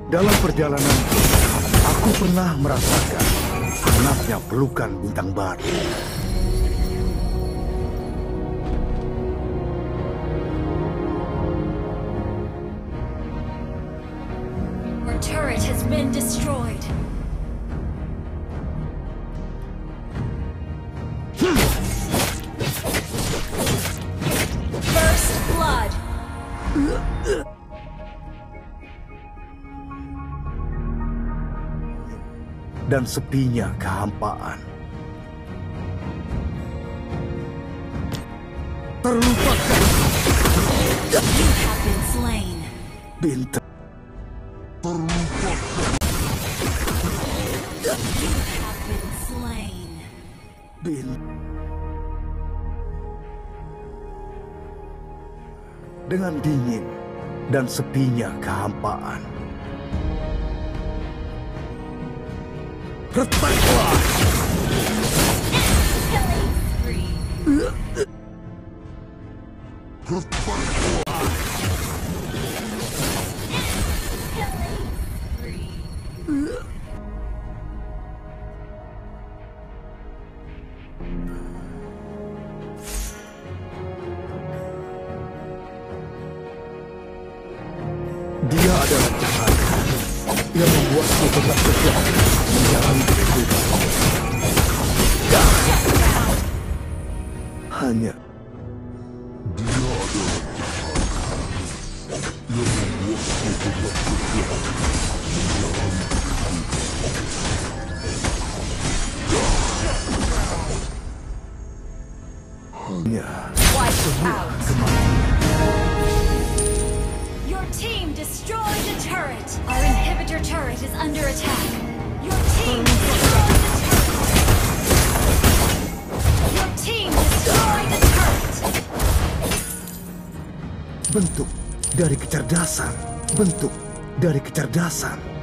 Dalam perjalananku, aku pernah merasakan hangatnya pelukan bintang baru. Our turret has been destroyed. First blood. Dan sepinya kehampaan. Terlupakan. You have been slain. Bintang. Terlupakan. You have been slain. Dengan dingin dan sepinya kehampaan. Retaklah! Killing spree. Retaklah! Killing spree. Dia adalah cahaya yang membuatku tetap setia menjalani kehidupan. Hanya dia adalah cahaya yang membuatku tetap setia menjalani hanya Wipe out. kematian. Your team destroyed the turret. Our inhibitor turret is under attack. Your team destroyed the turret. Your team destroyed the turret. Bentuk dari kecerdasan. Bentuk dari kecerdasan.